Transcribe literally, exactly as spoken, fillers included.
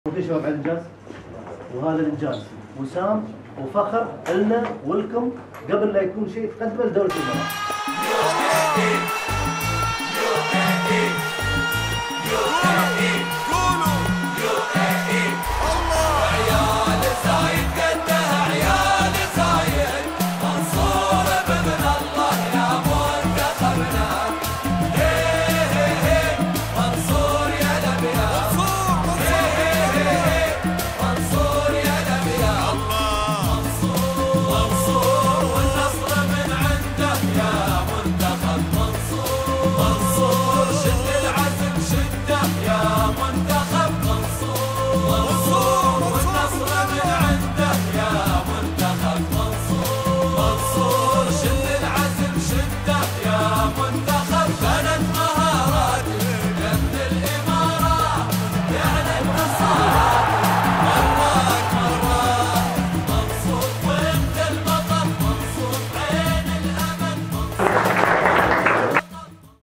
في شباب على الانجاز، وهذا الانجاز وسام وفخر لنا ولكم قبل لا يكون شيء تقدمه لدوله الامارات. شد العزم شده يا منتخب منصور.